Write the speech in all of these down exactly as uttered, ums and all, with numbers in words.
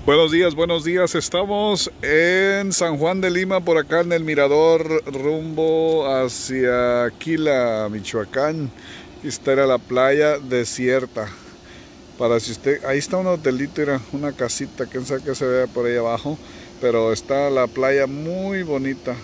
Buenos días, buenos días. Estamos en San Juan de Lima, por acá en el mirador, rumbo hacia Aquila, Michoacán. Esta era la playa desierta. Para si usted, ahí está un hotelito, era una casita, quién sabe qué se ve por ahí abajo, pero está la playa muy bonita.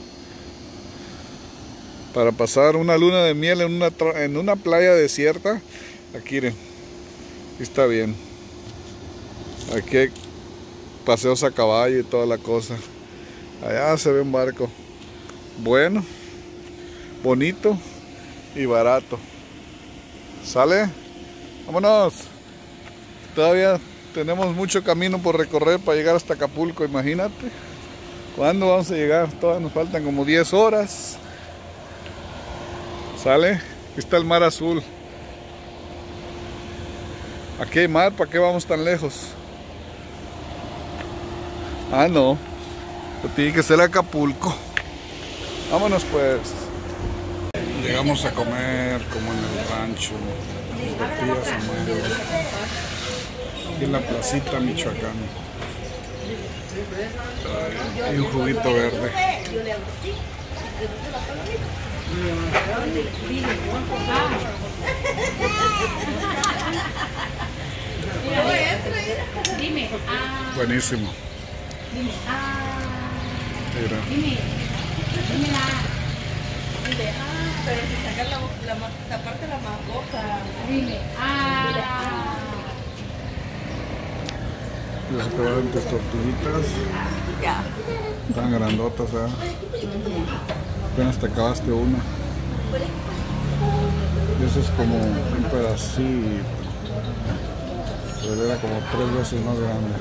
Para pasar una luna de miel en una, en una playa desierta, aquí miren, está bien. Aquí hay paseos a caballo y toda la cosa. Allá se ve un barco. Bueno, bonito y barato. ¿Sale? ¡Vámonos! Todavía tenemos mucho camino por recorrer para llegar hasta Acapulco, imagínate. ¿Cuándo vamos a llegar? Todavía nos faltan como diez horas. ¿Sale? Aquí está el mar azul. Aquí hay mar, ¿para qué vamos tan lejos? Ah, no. Pues tiene que ser Acapulco. Vámonos pues. Llegamos a comer como en el rancho. Tortillas Samuel. Aquí en la placita Michoacán. Hay un juguito verde. Buenísimo. Dime, ah, Mira. dime, dime la, dime, ah, Pero si sacar la, la, la parte de la más boca. dime, ah, Ya se acabaron tus tortillitas. Ya. Tan grandotas, ¿eh? Apenas te acabaste una. Y eso es como un pedacito. Pero era como tres veces más grande.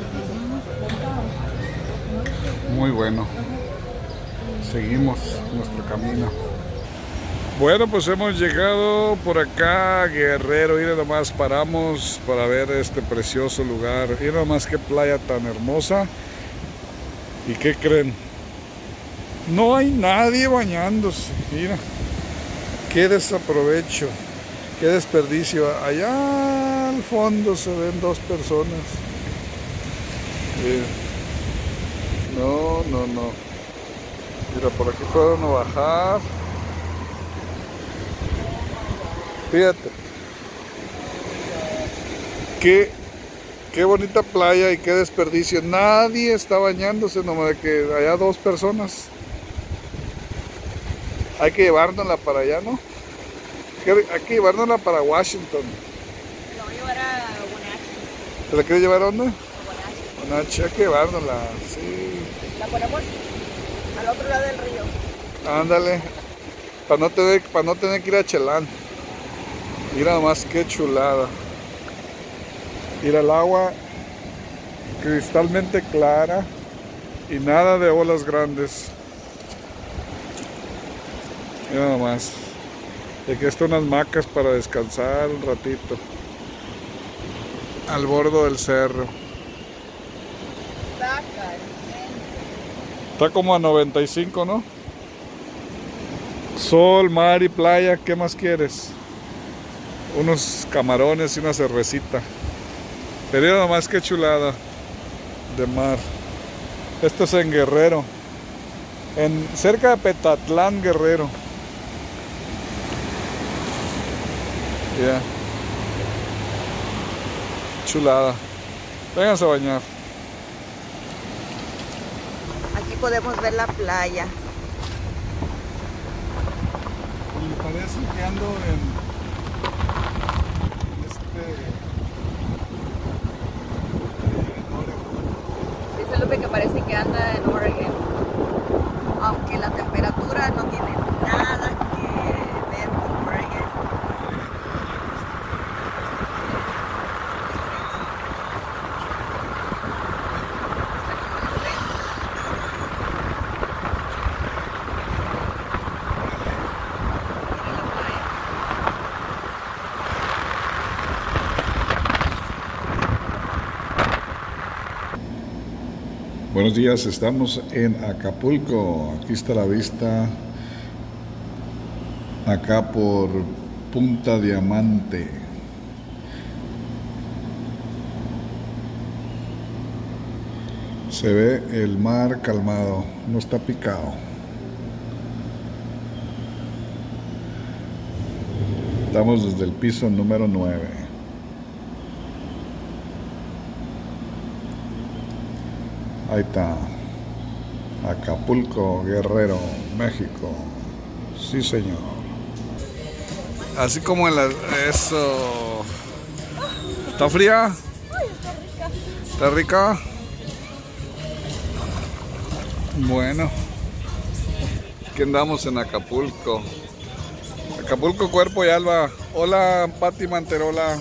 Muy bueno. Seguimos nuestro camino. Bueno, pues hemos llegado por acá, Guerrero. Miren nomás, paramos para ver este precioso lugar. Miren nomás qué playa tan hermosa. ¿Y qué creen? No hay nadie bañándose. Mira, qué desaprovecho, qué desperdicio. Allá al fondo se ven dos personas. Mira. No, no, no. Mira, por aquí puede uno bajar. Fíjate. Qué, qué bonita playa y qué desperdicio. Nadie está bañándose, nomás de que allá dos personas. Hay que llevárnosla para allá, ¿no? Hay que llevárnosla para Washington. Lo voy a llevar a Guanachi. ¿Te la quieres llevar a dónde? A Guanachi. Guanachi, hay que llevárnosla, sí. La ponemos al otro lado del río. Ándale, para no tener, para no tener que ir a Chelán. Mira nomás qué chulada. Mira el agua cristalmente clara y nada de olas grandes. Mira nomás. Y aquí están unas hamacas para descansar un ratito. Al borde del cerro. Está caliente. Está como a noventa y cinco, ¿no? Sol, mar y playa, ¿qué más quieres? Unos camarones y una cervecita. Pero mira nomás qué chulada de mar. Esto es en Guerrero, en cerca de Petatlán, Guerrero. Ya. Yeah. Chulada. Vénganse a bañar. Aquí podemos ver la playa. Me parece que ando en Dice Lupe que parece que anda en Oregon. Aunque la temperatura no tiene nada que ver con Oregon. Buenos días, estamos en Acapulco. Aquí está la vista. Acá por Punta Diamante. Se ve el mar calmado, no está picado. Estamos desde el piso número nueve. Ahí está. Acapulco, Guerrero, México. Sí, señor. Así como en la... Eso. ¿Está fría? ¿Está rica? Bueno. Aquí andamos en Acapulco. Acapulco, Cuerpo y Alba. Hola, Pati Manterola.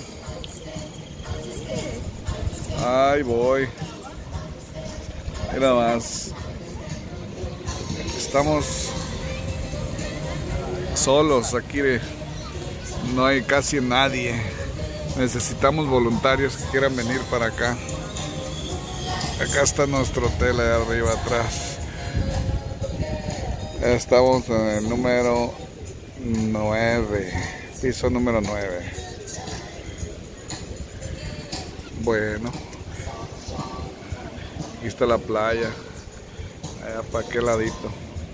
Ay, voy. Mira más. Estamos solos aquí. No hay casi nadie. Necesitamos voluntarios que quieran venir para acá. Acá está nuestro hotel allá arriba atrás. Estamos en el número nueve, piso número nueve. Bueno, aquí está la playa, allá para aquel ladito.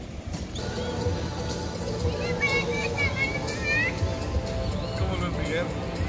¿Cómo Luis Miguel?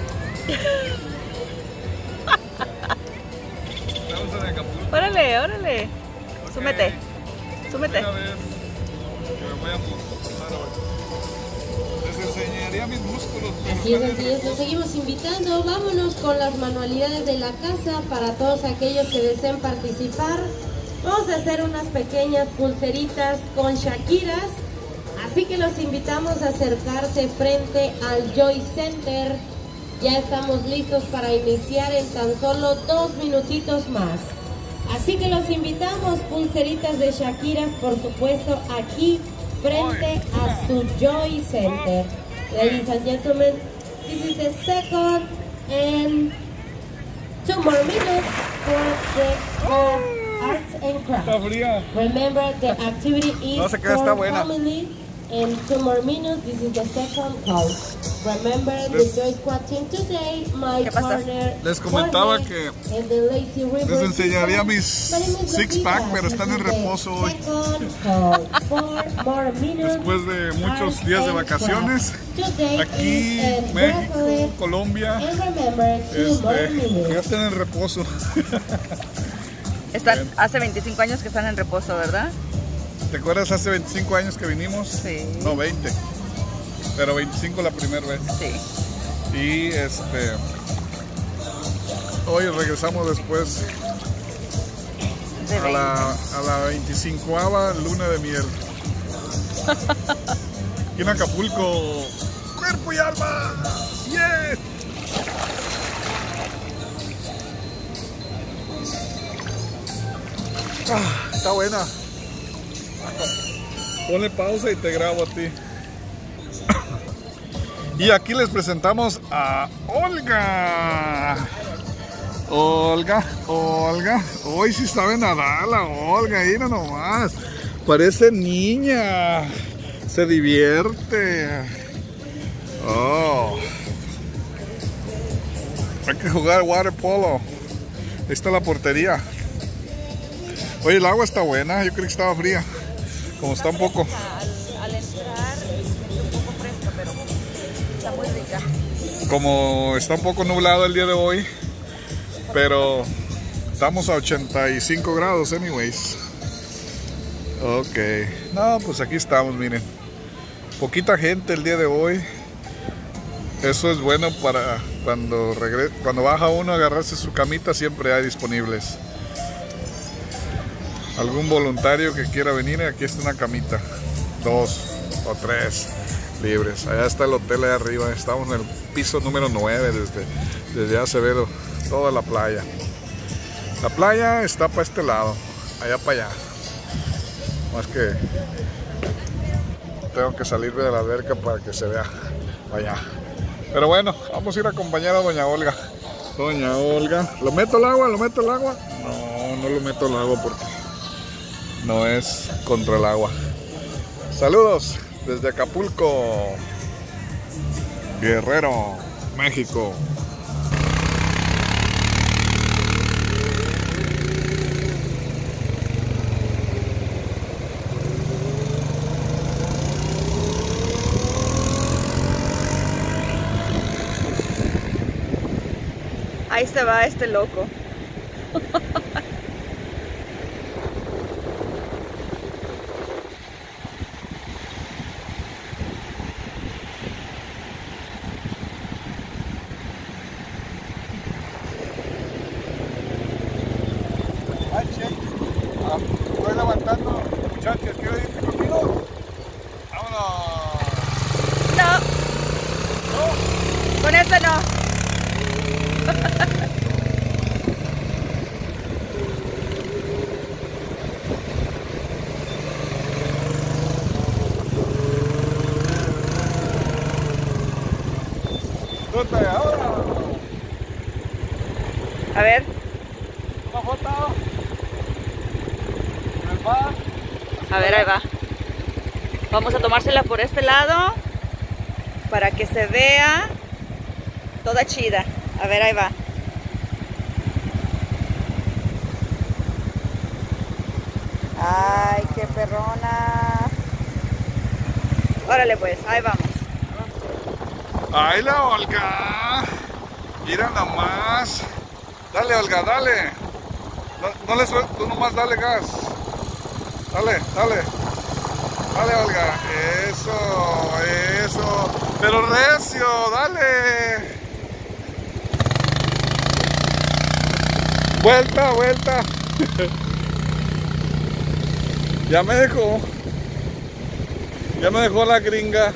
Estamos en Acapulco. Órale, órale. Súmete, súmete. Una vez que me voy a muscular hoy. Les enseñaría mis músculos. Así es, así es, los seguimos invitando. Vámonos con las manualidades de la casa para todos aquellos que deseen participar. Vamos a hacer unas pequeñas pulseritas con Shakiras. Así que los invitamos a acercarse frente al Joy Center. Ya estamos listos para iniciar en tan solo dos minutitos más. Así que los invitamos, pulseritas de Shakiras, por supuesto, aquí frente a su Joy Center. Ladies and gentlemen, this is the second and two more minutes for the uh, arts and Está crafts. fría. Remember, the activity is No se queda, está for buena. family. And two more minutes, this is the second call. Remember, Les- the Joy Squad team today, my ¿Qué pasa? partner, Les comentaba Jorge, que and the Lazy River les enseñaría system. mis My name is six Lupita. pack, pero están en This is the reposo hoy. second call. Four more minutes. Después de muchos Arts días de and vacaciones, crafts. Today aquí, is in México, Berkeley. Colombia, And remember, two more este, ya minutes. están en reposo. Están hace veinticinco años que están en reposo, ¿verdad? ¿Te acuerdas hace veinticinco años que vinimos? Sí. No, veinte. Pero veinticinco la primera vez. Sí. Y este hoy regresamos después De a la, a la veinticincoava luna de miel. Aquí en Acapulco, Cuerpo y Alma. ¡Yeah! Ah, está buena. Ponle pausa y te grabo a ti. Y aquí les presentamos a Olga. Olga, Olga. Hoy sí sabe nadar la Olga, mira nomás. Parece niña. Se divierte. Oh. Hay que jugar water polo. Ahí está la portería. Oye, el agua está buena. Yo creí que estaba fría. Como está un poco. Al, al entrar es un poco fresca, pero está muy rica. Como está un poco nublado el día de hoy, pero estamos a ochenta y cinco grados anyways. Ok, no, pues aquí estamos, miren. Poquita gente el día de hoy. Eso es bueno para cuando regre cuando baja uno a agarrarse su camita, siempre hay disponibles. Algún voluntario que quiera venir, aquí está una camita, dos o tres libres. Allá está el hotel allá arriba, estamos en el piso número nueve, desde, desde allá se ve toda la playa. La playa está para este lado, allá para allá. Más que tengo que salir de la alberca para que se vea allá. Pero bueno, vamos a ir a acompañar a doña Olga. Doña Olga, ¿lo meto al agua? ¿Lo meto al agua? No, no lo meto al agua porque no es contra el agua. Saludos desde Acapulco, Guerrero, México. Ahí se va este loco. Estoy levantando, muchachos, ¿quiero irte conmigo? ¡Vámonos! No. ¿No? Con este no. ¡Suelta ahora! A ver. ¿Una foto? ¿En el mar? A ver, ahí va. Vamos a tomársela por este lado para que se vea toda chida. A ver, ahí va. Ay, qué perrona. Órale pues, ahí vamos. ¡Ay, la Olga! Mira nomás. Dale, Olga, dale. No, no le sueltes, tú nomás dale gas. Dale, dale. Dale, Olga. Eso, eso. Pero recio, dale. Vuelta, vuelta. Ya me dejó. Ya me dejó la gringa.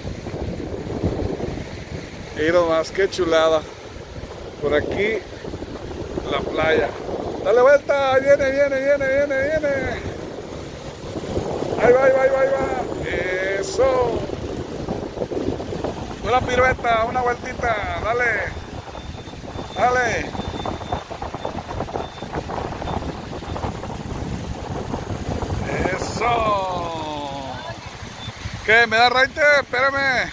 Y nomás, qué chulada. Por aquí, la playa. Dale vuelta, viene, viene, viene, viene, viene. Ahí va, ahí va, ahí va, ahí va. Eso. Una pirueta, una vueltita, dale. Dale. Eso. ¿Qué? ¿Me da raite? Espérame.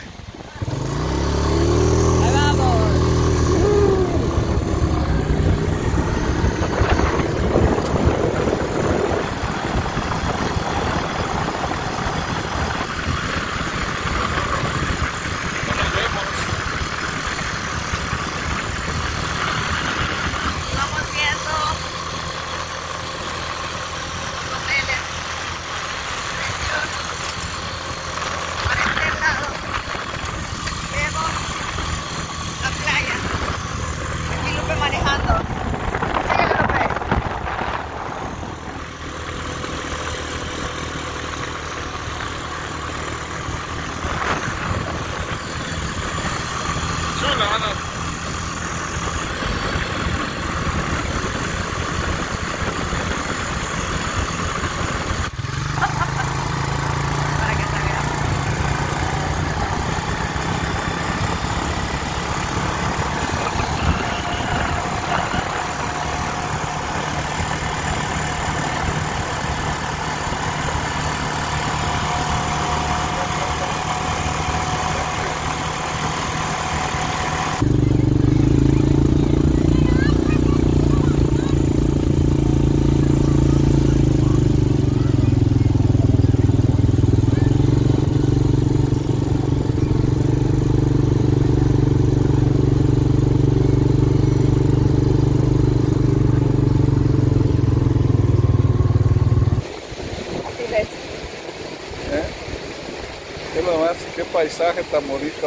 Qué paisaje tan bonito.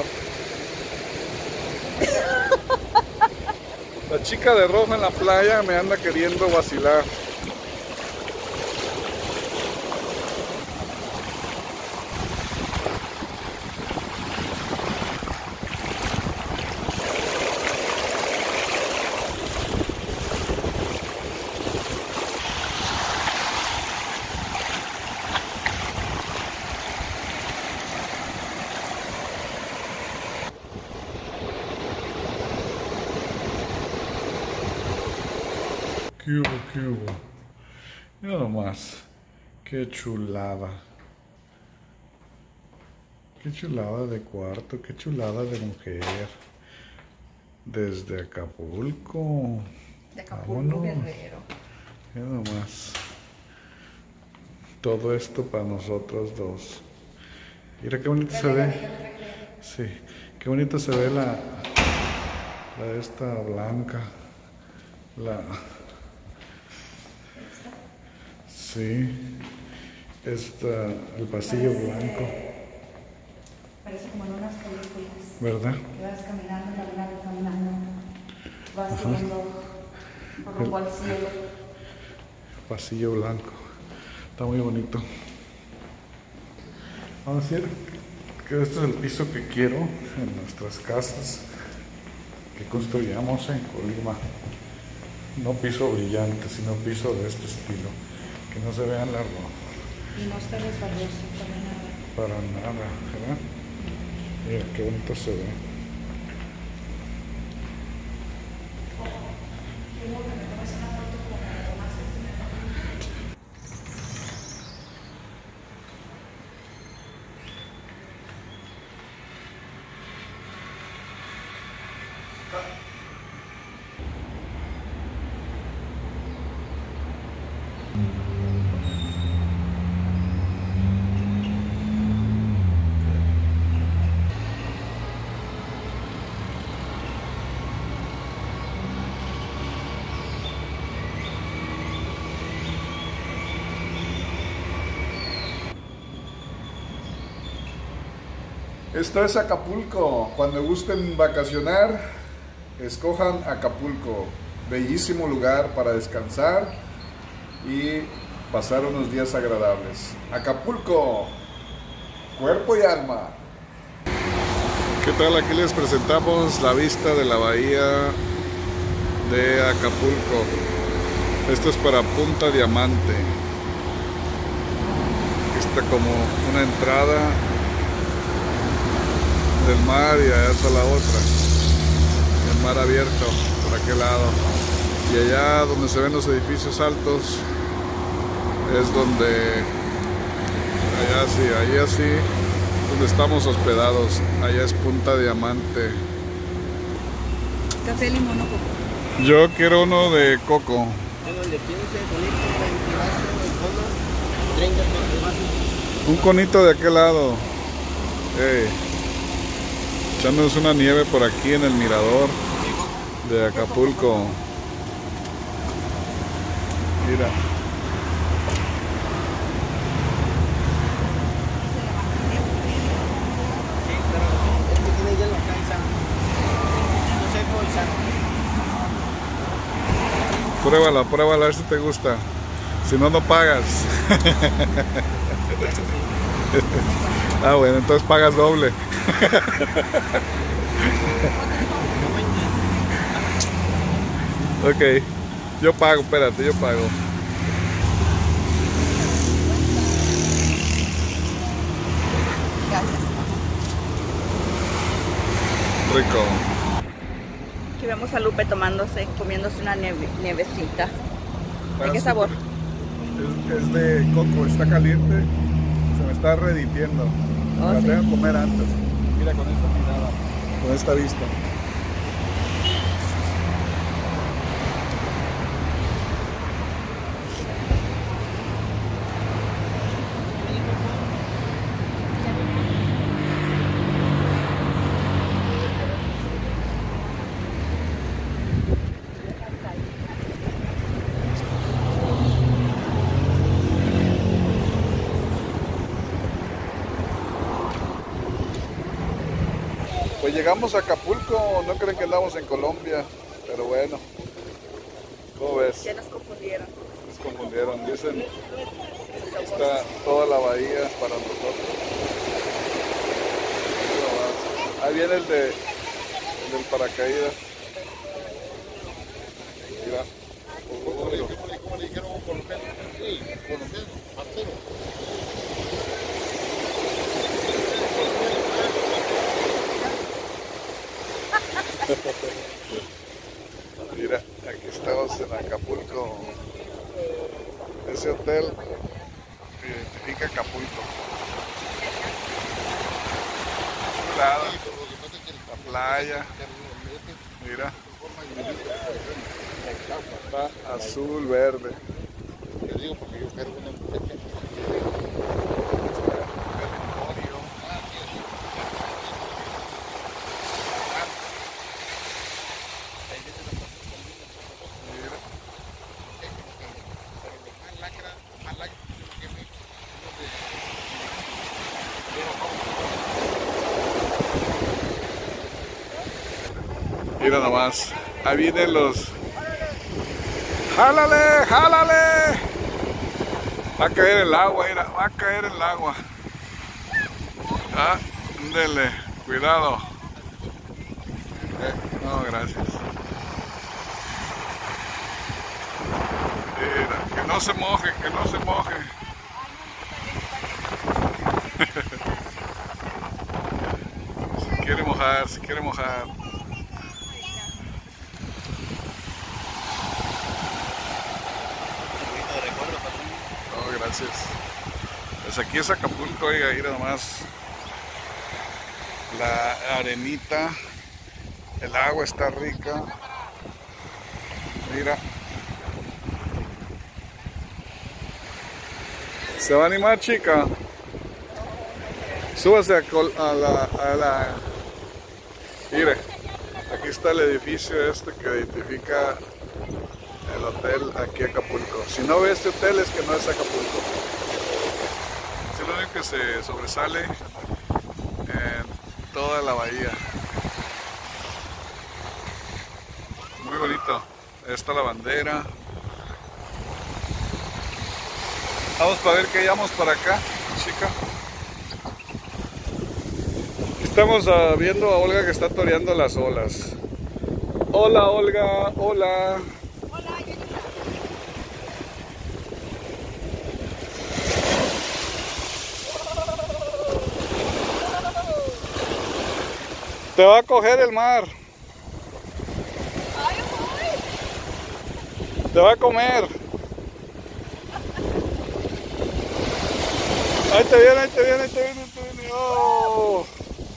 La chica de rojo en la playa me anda queriendo vacilar. ¿Qué hubo, qué hubo? Mira nomás, qué chulada. Qué chulada de cuarto, qué chulada de mujer. Desde Acapulco. De Acapulco, Guerrero. Mira nomás. Todo esto para nosotros dos. Mira qué bonito se ve. Sí, qué bonito se ve la, la esta blanca. La... Sí, está el pasillo blanco. Parece como en unas películas. ¿Verdad? Que vas caminando, caminando, caminando. Vas subiendo rumbo al cielo. Pasillo blanco. Está muy bonito. Vamos a decir que este es el piso que quiero en nuestras casas que construyamos en Colima. No piso brillante, sino piso de este estilo. Que no se vean las rojas. Y no está resbaloso para nada. Para nada, ¿verdad? Mira qué bonito se ve. Esto es Acapulco. Cuando gusten vacacionar, escojan Acapulco. Bellísimo lugar para descansar y pasar unos días agradables. Acapulco, cuerpo y alma. ¿Qué tal? Aquí les presentamos la vista de la bahía de Acapulco. Esto es para Punta Diamante. Está como una entrada del mar y allá está la otra, el mar abierto por aquel lado, y allá donde se ven los edificios altos es donde, allá sí, allá sí, donde estamos hospedados. Allá es Punta Diamante. Café, limón o coco. Yo quiero uno de coco. Tengo el de quince, conito, veinte vasos, el cono, treinta vasos. Un conito de aquel lado. Hey. Echándonos una nieve por aquí en el mirador de Acapulco. Mira. Sí, pero este tiene hielo acá y sano. Hielo seco y sano. Pruébala, pruébala, a ver si te gusta. Si no, no pagas. Ah, bueno, entonces pagas doble. Ok, yo pago, espérate, yo pago. Gracias. Rico. Aquí vemos a Lupe tomándose, comiéndose una nieve, nievecita. ¿De qué sabor? Es, es de coco, está caliente. Se me está reditiendo. Oh, la sí. tengo que comer antes. Mira con esta mirada, con esta vista. Pues llegamos a Acapulco, no creen que andamos en Colombia, pero bueno, ¿cómo ves? Ya nos confundieron. Nos confundieron, dicen que está toda la bahía para nosotros. Ahí viene el, de, el del paracaídas. Mira. ¿Cómo le, cómo le dijeron un colombiano? Sí, colombiano, parcero. Mira, aquí estamos en Acapulco. Ese hotel identifica Acapulco. Chulada. La playa. Mira. Está azul, verde. Yo digo porque yo quiero una muchacha. Mira. Mira nomás, ahí vienen los... ¡Jálale, jálale! Va a caer el agua, mira, va a caer el agua. Ah, ándele, cuidado. Eh, no, gracias. Mira, que no se moje, que no se moje. Si quiere mojar, si quiere mojar. No, gracias. Pues aquí es Acapulco, oiga, mira nomás. La arenita, el agua está rica. Mira. ¿Se va a animar, chica? Súbase a, a la... A la... Mire, aquí está el edificio este que identifica el hotel aquí en Acapulco. Si no ve este hotel es que no es Acapulco. Es lo único que se sobresale en toda la bahía. Muy bonito. Ahí está la bandera. Vamos para ver qué hayamos para acá, chica. Estamos uh, viendo a Olga que está toreando las olas. Hola, Olga, hola. Hola, Yolanda. Te va a coger el mar. Ay, Te va a comer. Ahí te viene, ahí te viene, ahí te viene, ahí te viene. Oh.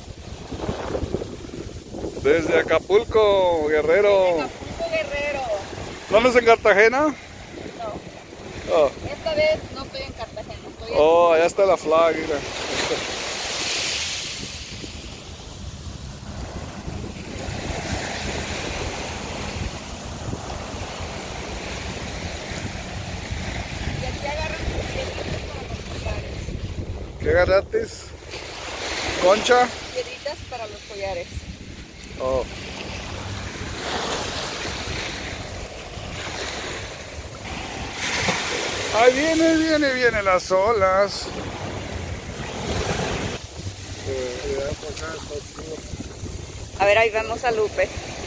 Desde Acapulco, Guerrero. Acapulco, Guerrero. ¿No andas en Cartagena? No, Oh, esta vez no estoy en Cartagena. Estoy en... oh, allá está la flag, mira. Y aquí agarran sus piedritas para los collares. ¿Qué agarraste? ¿Concha? Piedritas para los collares. Oh. Ahí viene, viene, viene las olas. A ver, ahí vemos a Lupe.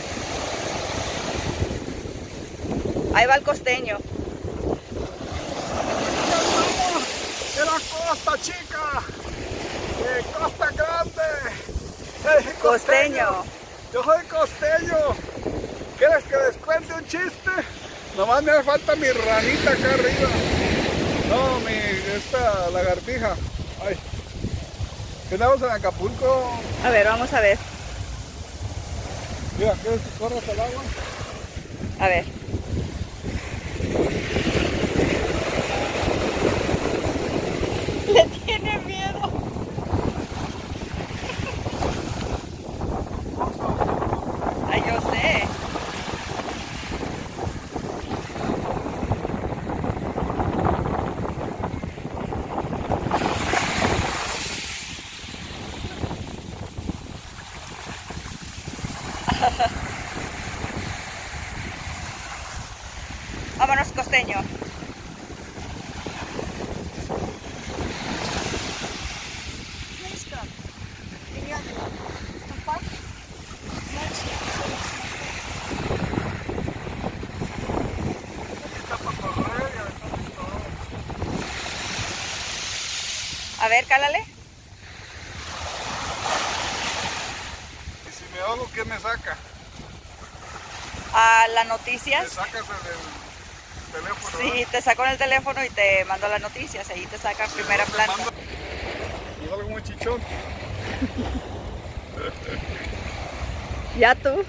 Ahí va el costeño. ¡De la costa, chica! ¡De Costa Grande! ¡Eh, Costeño. ¡Yo soy costeño! ¿Quieres que les cuente un chiste? Nomás me hace falta mi ranita acá arriba. No, mi, esta lagartija. Ay. ¿Qué andamos en Acapulco? A ver, vamos a ver. Mira, ¿quieres que corras al agua? A ver. Le tiene miedo. Ay, yo sé. Vámonos, costeño. A ver, cálale. Y si me ahogo, ¿qué me saca? A las ¿Me noticias. sacas el, el teléfono? Sí, te saco en el teléfono y te mando las noticias. Ahí te saca primera plana. ¿No algo muy chichón? Ya tú.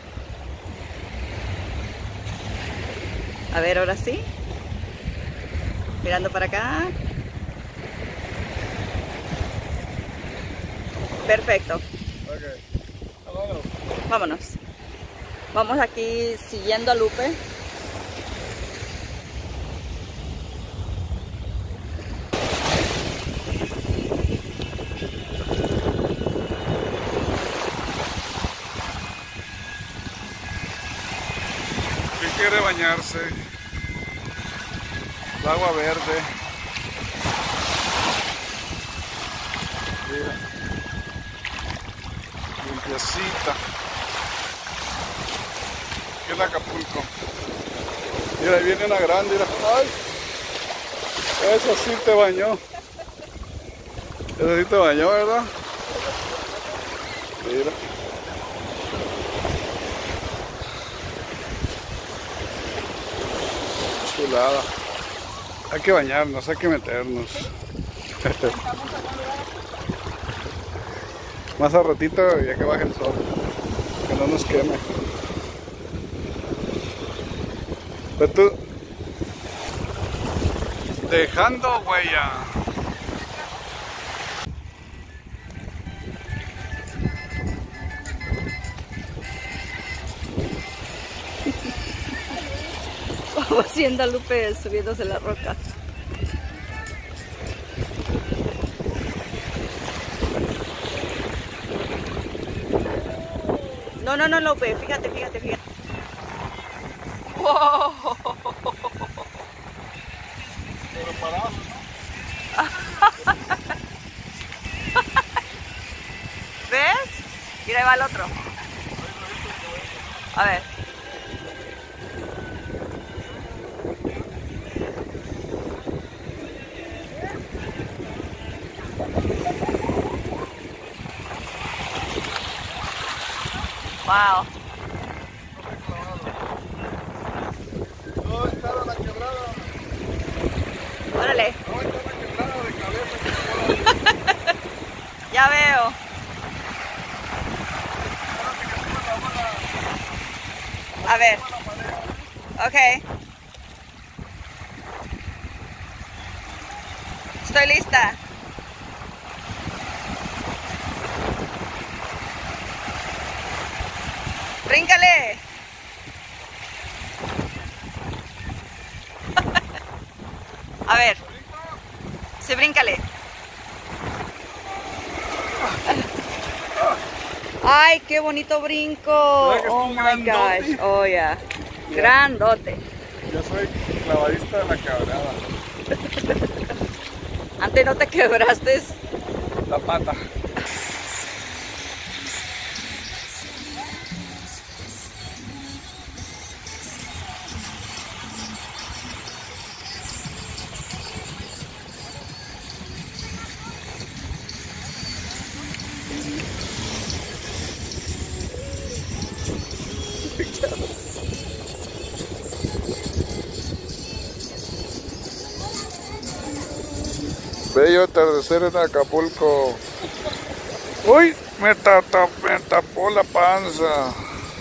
A ver, ahora sí. Mirando para acá. Perfecto. Ok. Vámonos. Vámonos. Vamos aquí siguiendo a Lupe. bañarse. El agua verde. Mira. Limpiecita. Aquí en Acapulco. Mira, ahí viene una grande. Mira. Ay. Eso sí te bañó. Eso sí te bañó, ¿verdad? Mira. Chulada. Hay que bañarnos, hay que meternos. Más a ratito, ya que baje el sol, que no nos queme. Pero tú, dejando huella. Vamos haciendo a Lupe subiéndose la roca. No, no, no, Lupe, fíjate, fíjate, fíjate. ¡Wow! Pero parado. ¿Ves? Mira, ahí va el otro. A ver. Wow. No, está la quebrada. Órale. No, está la quebrada de cabeza. Ya veo. A ver. Ok. Estoy lista. Bríncale. A ver. Sí, bríncale. Ay, qué bonito brinco. Oh my gosh. Oh, yeah. Grandote. Yo soy clavadista de la quebrada. Antes no te quebraste. La pata. Bello atardecer en Acapulco. Uy, me, tata, me tapó la panza.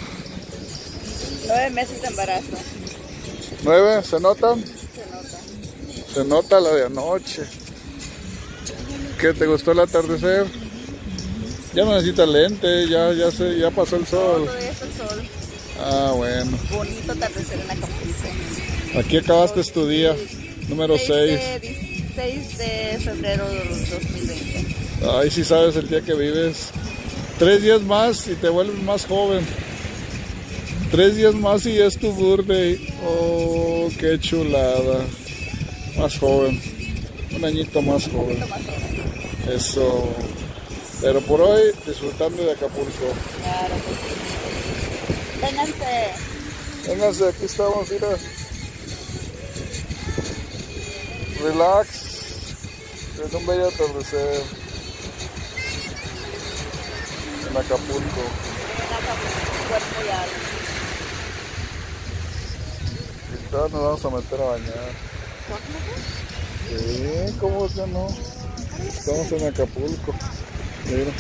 Nueve meses de embarazo. ¿Nueve? ¿Se notan? Se nota. Se nota la de anoche. ¿Qué, te gustó el atardecer? Ya no necesitas lente, ya, ya, se, ya pasó el sol. Todavía está el sol. Ah, bueno. Bonito atardecer en Acapulco. Aquí acabaste tu día, número seis. seis de febrero del dos mil veinte. Ay, si sabes el día que vives. Tres días más y te vuelves más joven. Tres días más y es tu birthday. Oh, qué chulada. Más joven. Un añito más joven. Más joven. Eso. Pero por hoy, disfrutando de Acapulco. Claro que sí. Vénganse. Vénganse, aquí estamos, mira. Relax. Es un bello atardecer. En Acapulco. En Acapulco, cuerpo y alma. Ahorita nos vamos a meter a bañar. Sí, ¿cómo que no? Estamos en Acapulco. Mira.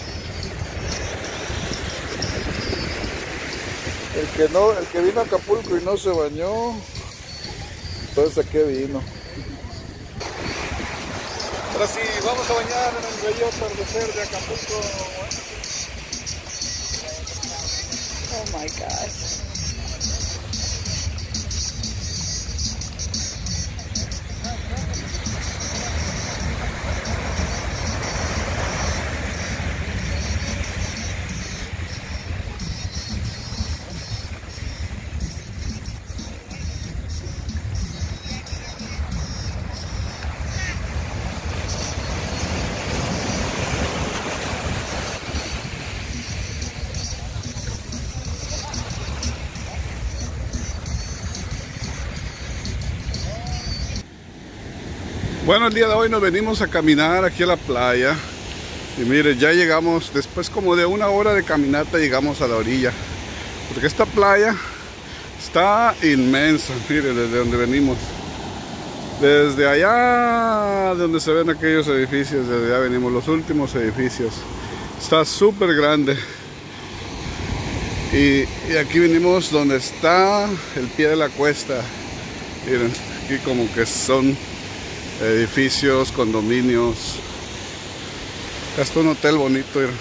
El que no, el que vino a Acapulco y no se bañó, entonces ¿a qué vino? Ahora sí, vamos a bañar en el bello atardecer de Acapulco. Oh my gosh. Bueno, el día de hoy nos venimos a caminar aquí a la playa. Y mire, ya llegamos, después como de una hora de caminata llegamos a la orilla. Porque esta playa está inmensa, mire, desde donde venimos. Desde allá, donde se ven aquellos edificios, desde allá venimos, los últimos edificios. Está súper grande. Y, y aquí venimos donde está el pie de la cuesta. Miren, aquí como que son edificios, condominios. Acá está un hotel bonito. Miren.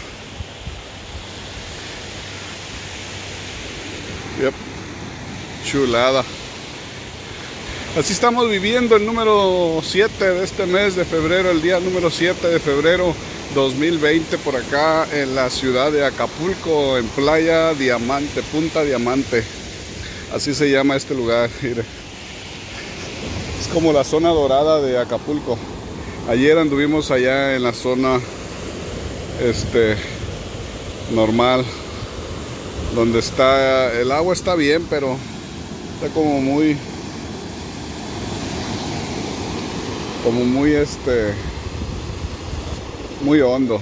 Yep. Chulada. Así estamos viviendo el número siete de este mes de febrero, el día número siete de febrero dos mil veinte, por acá en la ciudad de Acapulco, en Playa Diamante, Punta Diamante. Así se llama este lugar, mire. Es como la zona dorada de Acapulco. Ayer anduvimos allá en la zona este normal, donde está el agua, está bien, pero está como muy como muy este muy hondo.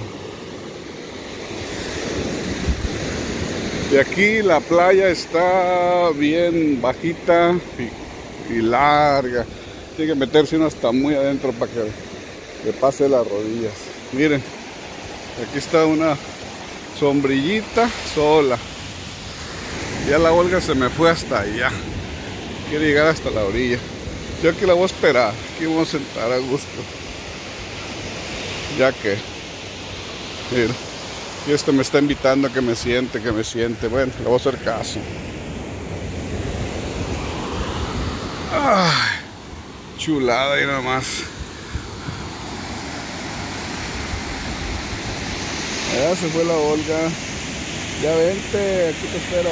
Y aquí la playa está bien bajita y, y larga. Tiene que meterse uno hasta muy adentro para que le pase las rodillas. Miren, aquí está una sombrillita sola. Ya la Olga se me fue hasta allá. Quiere llegar hasta la orilla. Yo aquí la voy a esperar. Aquí vamos a sentar a gusto. Ya que, mira, y este me está invitando a que me siente, que me siente. Bueno, le voy a hacer caso. Ay, chulada y nada más. Ya se fue la Olga. Ya vente, aquí te espero.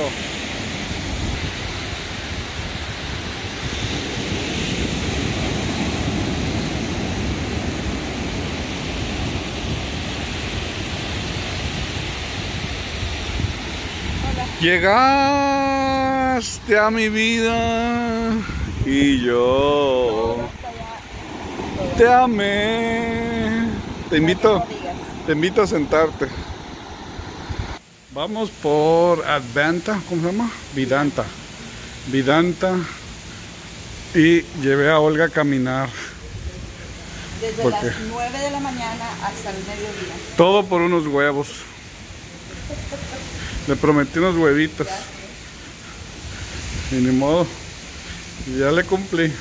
Llegaste a mi vida y yo te amé. Te invito, te invito a sentarte. Vamos por Advanta, ¿cómo se llama? Vidanta. Vidanta. Y llevé a Olga a caminar. Desde porque las nueve de la mañana hasta el mediodía. Todo por unos huevos. Le prometí unos huevitos. Y ni modo. Y ya le cumplí.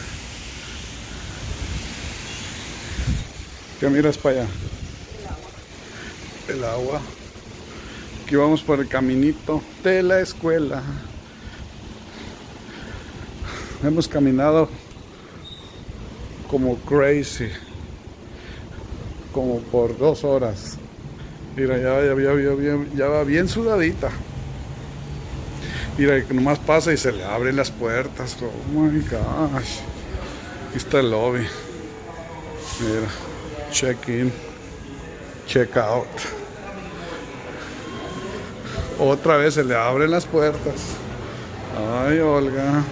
¿Qué miras para allá? El agua. El agua. Aquí vamos por el caminito de la escuela. Hemos caminado como crazy. Como por dos horas. Mira, ya, ya, ya, ya, ya, ya va bien sudadita. Mira, que nomás pasa y se le abren las puertas. Oh my gosh. Aquí está el lobby. Mira, check in, check out. Otra vez se le abren las puertas. Ay, Olga.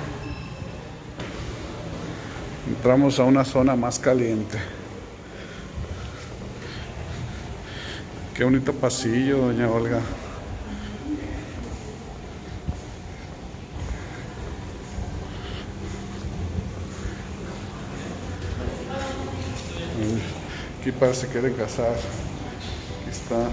Entramos a una zona más caliente. Qué bonito pasillo, doña Olga. Aquí parece que quieren casar. Aquí está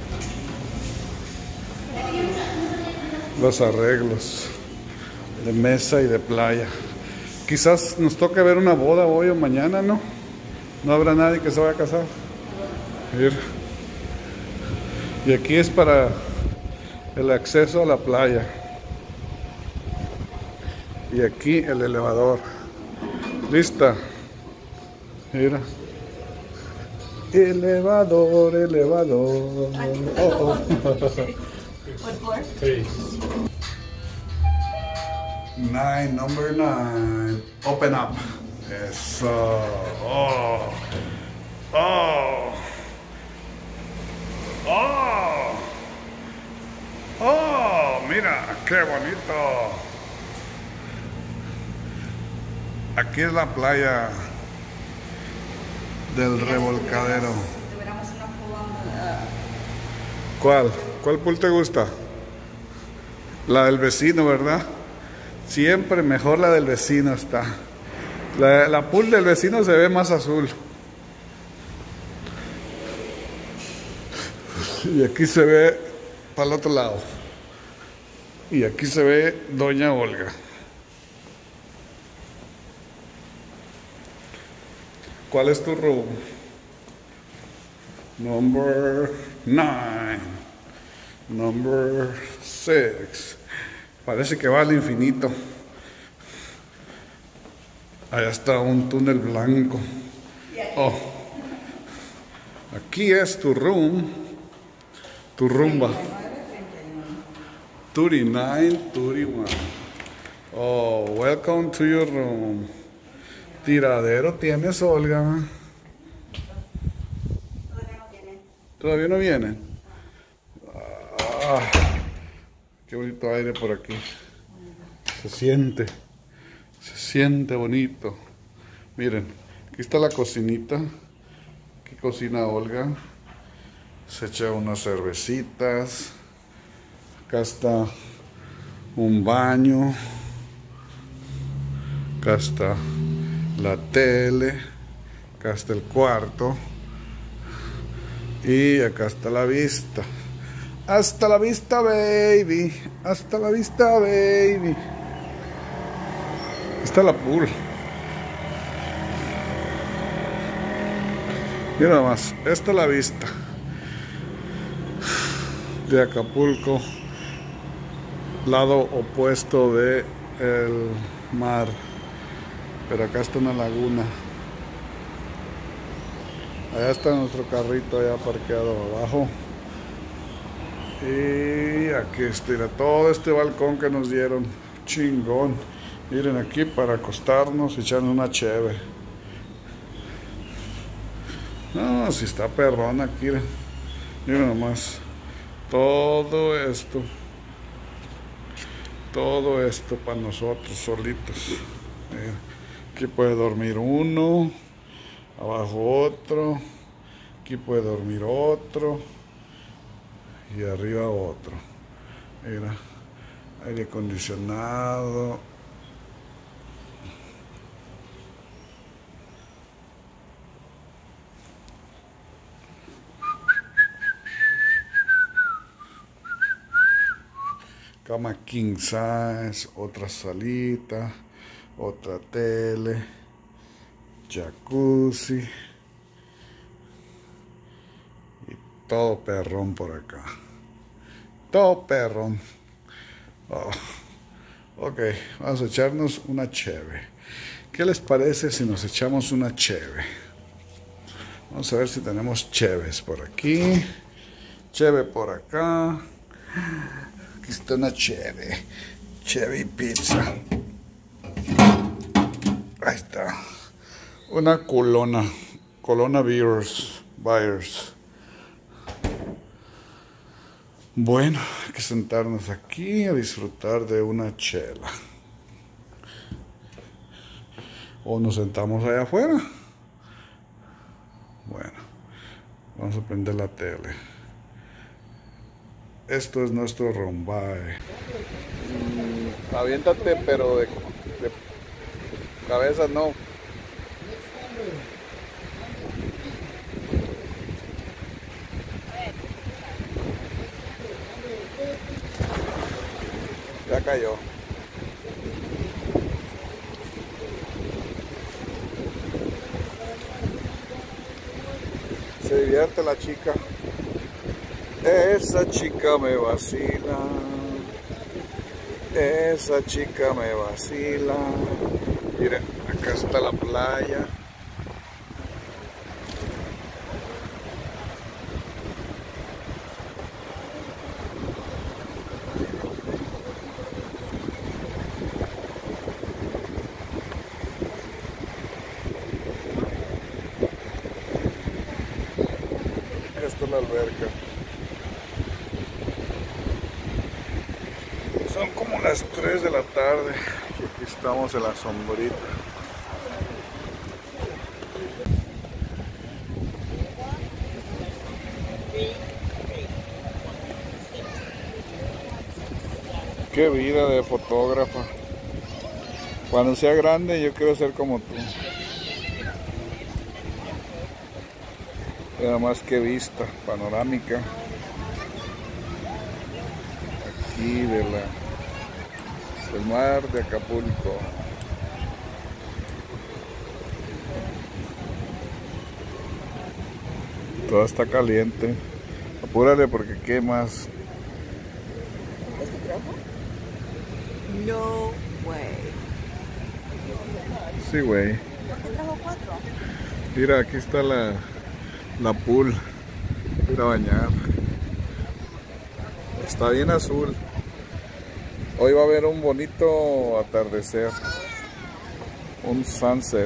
los arreglos de mesa y de playa. Quizás nos toque ver una boda hoy o mañana, ¿no? No habrá nadie que se vaya a casar. Mira. Y aquí es para el acceso a la playa. Y aquí el elevador. ¿Lista? Mira. Elevador, elevador. Oh, oh. Nine, number nine. Open up. Eso. Oh. Oh. Oh. Oh, mira, qué bonito. Aquí es la playa del revolcadero. Tuviéramos una pool. ¿Cuál? ¿Cuál pool te gusta? La del vecino, ¿verdad? Siempre mejor la del vecino está. La, la pool del vecino se ve más azul. Y aquí se ve para el otro lado. Y aquí se ve Doña Olga. ¿Cuál es tu room? Number nine. Number six. Parece que va al infinito. Allá está un túnel blanco. Oh. Aquí es tu room. Tu rumba. thirty-nine, thirty-one. Oh, welcome to your room. Tiradero tienes, Olga. ¿Todavía no viene? Ah, qué bonito aire por aquí. Se siente. Se siente bonito. Miren, aquí está la cocinita. Aquí cocina Olga. Se echa unas cervecitas. Acá está un baño. Acá está la tele. Acá está el cuarto. Y acá está la vista. Hasta la vista, baby. Hasta la vista, baby. Está la pool. Mira nada más. Esta es la vista de Acapulco, lado opuesto de el mar, pero acá está una laguna. Allá está nuestro carrito allá parqueado abajo, y aquí está todo este balcón que nos dieron, chingón. Miren aquí para acostarnos y echarnos una cheve. No, si está perrón aquí. Miren nomás. Todo esto, todo esto para nosotros solitos. Mira, aquí puede dormir uno, abajo otro, aquí puede dormir otro y arriba otro. Mira, aire acondicionado. Cama king size, otra salita, otra tele, jacuzzi y todo perrón por acá. Todo perrón. Oh. Ok, vamos a echarnos una cheve. ¿Qué les parece si nos echamos una cheve? Vamos a ver si tenemos cheves por aquí. Cheve por acá. Aquí está una cheve. Cheve y pizza. Ahí está. Una colona. Colona Beers. Buyers. Bueno, hay que sentarnos aquí a disfrutar de una chela. O nos sentamos allá afuera. Bueno, vamos a prender la tele. Esto es nuestro Rombay. Mm, aviéntate, pero de, de cabeza no. Ya cayó. Se divierte la chica. Esa chica me vacila. Esa chica me vacila. Miren, acá está la playa. Acá está la alberca. Son como las tres de la tarde y aquí estamos en la sombrita. Qué vida de fotógrafa. Cuando sea grande yo quiero ser como tú. Nada más que vista panorámica aquí de la, del mar de Acapulco. Todo está caliente. Apúrale porque quemas. ¿Este trajo? No way. Sí, güey. ¿Por qué trajo cuatro? Mira, aquí está la, la pool. Ir a bañar. Está bien azul. Hoy va a haber un bonito atardecer. Un sunset.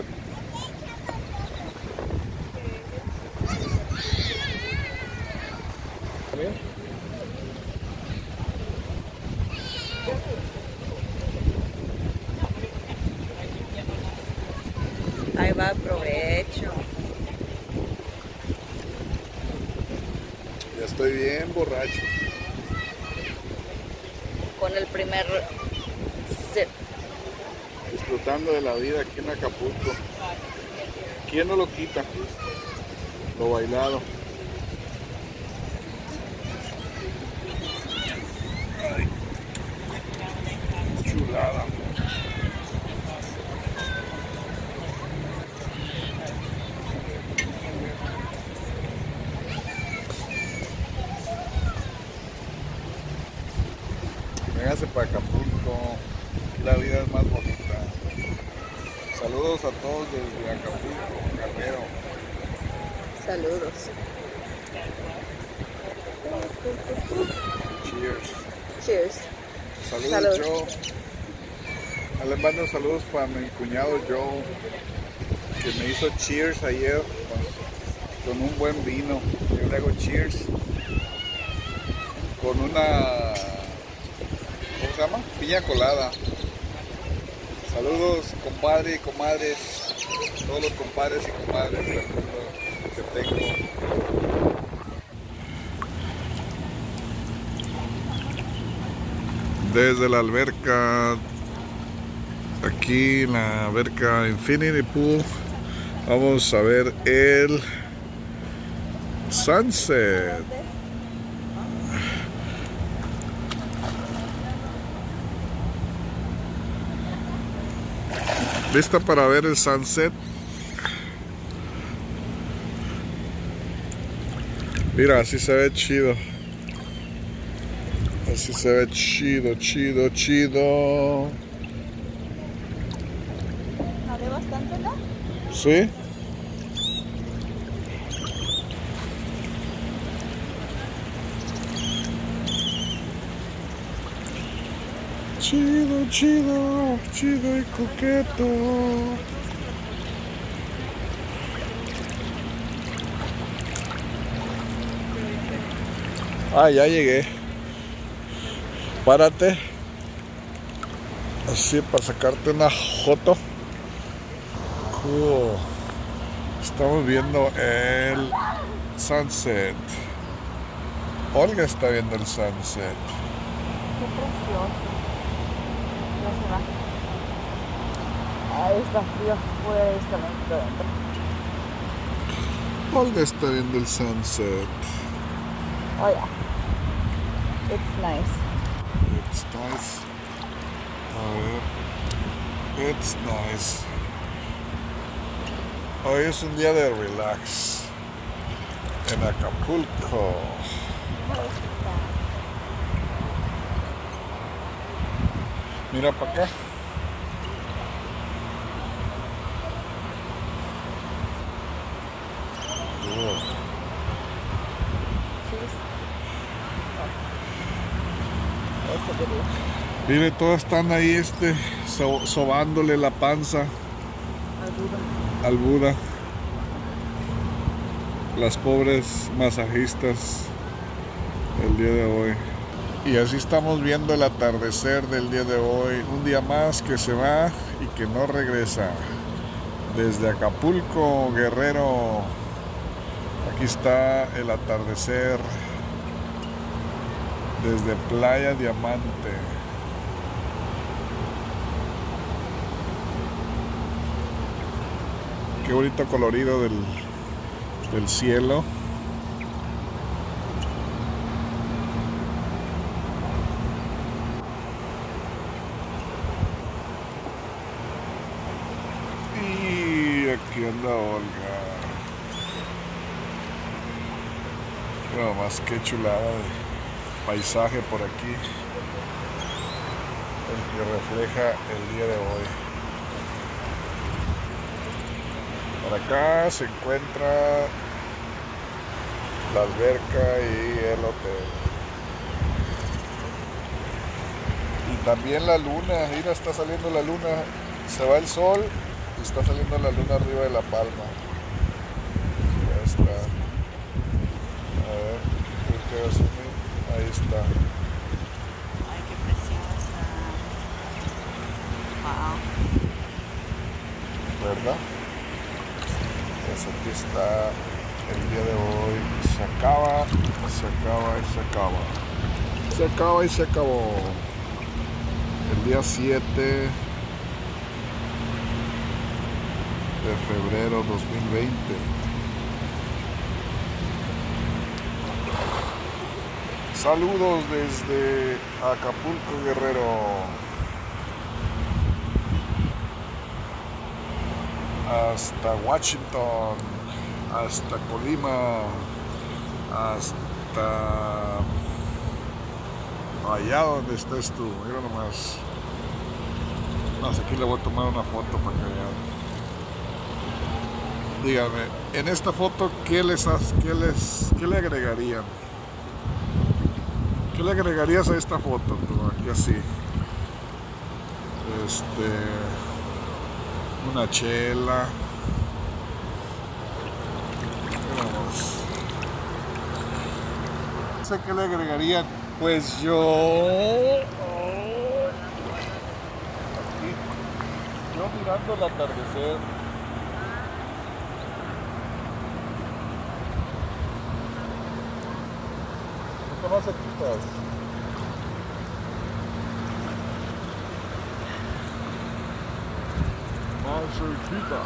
Ahí va, provecho. Ya estoy bien borracho. Con el primer sip. Disfrutando de la vida aquí en Acapulco. ¿Quién no lo quita? Lo bailado. Ay, chulada. Véngase para Acapulco, aquí la vida es más bonita. Saludos a todos desde Acapulco, Guerrero. Saludos. Cheers. Cheers. Saludos, Salud. Joe. Le mando saludos para mi cuñado Joe, que me hizo cheers ayer con, con un buen vino. Yo le hago cheers con una, ¿cómo se llama? Piña colada. Saludos, compadre y comadres, todos los compadres y comadres del mundo que tengo. Desde la alberca, aquí la alberca Infinity Pool, vamos a ver el sunset. ¿Lista para ver el sunset? Mira, así se ve chido. Así se ve chido, chido, chido. ¿Nadé bastante, no? ¿Sí? Chido, chido, chido y coqueto. Ah, ya llegué. Párate. Así para sacarte una foto. Cool. Estamos viendo el sunset. Olga está viendo el sunset. Qué precioso. Ya se va. Ahí está frío afuera y está lento dentro. Olga está viendo el sunset. Oh yeah. It's nice. It's nice. A ver. It's nice. Hoy es un día de relax en Acapulco. Mira para acá. Cool. Mire, todos están ahí este so, sobándole la panza al Buda. Las pobres masajistas el día de hoy. Y así estamos viendo el atardecer del día de hoy. Un día más que se va y que no regresa. Desde Acapulco, Guerrero. Aquí está el atardecer. Desde Playa Diamante. Qué bonito colorido del, del cielo. Y aquí anda Olga. Bueno, más que chulada de paisaje por aquí, el que refleja el día de hoy. Por acá se encuentra la alberca y el hotel. Y también la luna, mira, está saliendo la luna, se va el sol y está saliendo la luna arriba de la palma. Ya está. A ver, creo que va a subir. Ahí está. Ay, qué preciosa. Wow. ¿Verdad? Pues aquí está el día de hoy. Se acaba, se acaba y se acaba. Se acaba y se acabó. El día siete de febrero dos mil veinte. Saludos desde Acapulco, Guerrero. Hasta Washington, hasta Colima, hasta allá donde estés tú. Mira nomás. No sé, aquí le voy a tomar una foto para que vean. Dígame, en esta foto, ¿qué les, qué les, qué le agregarían? ¿Qué le agregarías a esta foto tú? Aquí así. Este... una chela. Vamos. No sé qué le agregarían. Pues yo... Aquí. Yo mirando el atardecer. ¿Qué más aquí estás? Cerquita.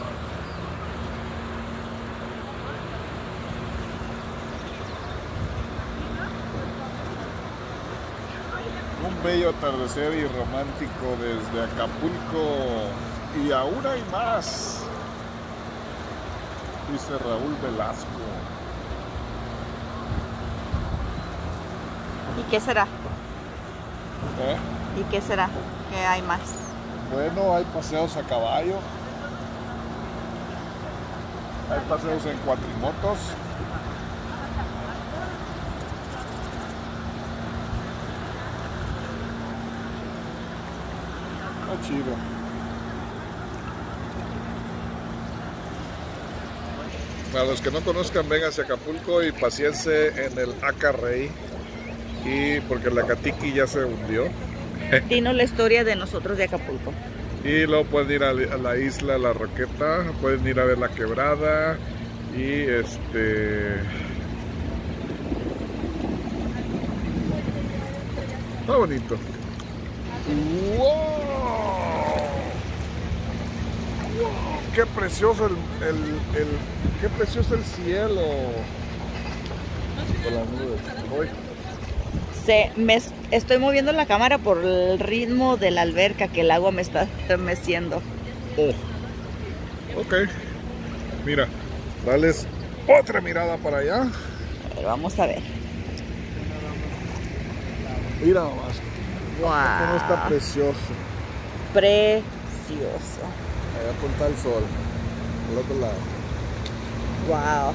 Un bello atardecer y romántico desde Acapulco. Y aún hay más, dice Raúl Velasco. ¿Y qué será? ¿Eh? ¿Y qué será? ¿Qué hay más? Bueno, hay paseos a caballo. Hay paseos en cuatrimotos. Está chido. Para los que no conozcan, vengan hacia Acapulco y paséense en el Acarrey. Y porque la Catiki ya se hundió. Dinos la historia de nosotros de Acapulco. Y luego pueden ir a la isla La Roqueta, pueden ir a ver la quebrada y este... está bonito. ¡Wow! ¡Wow! ¡Qué precioso el, el, el, qué precioso el cielo! Con las nubes. Voy. Se, me, estoy moviendo la cámara por el ritmo de la alberca, que el agua me está meciendo. Oh. Ok. Mira, dales otra mirada para allá. A ver, vamos a ver. Mira nomás. Wow. Está precioso. Precioso. Allá apunta el sol. Al otro lado. Wow.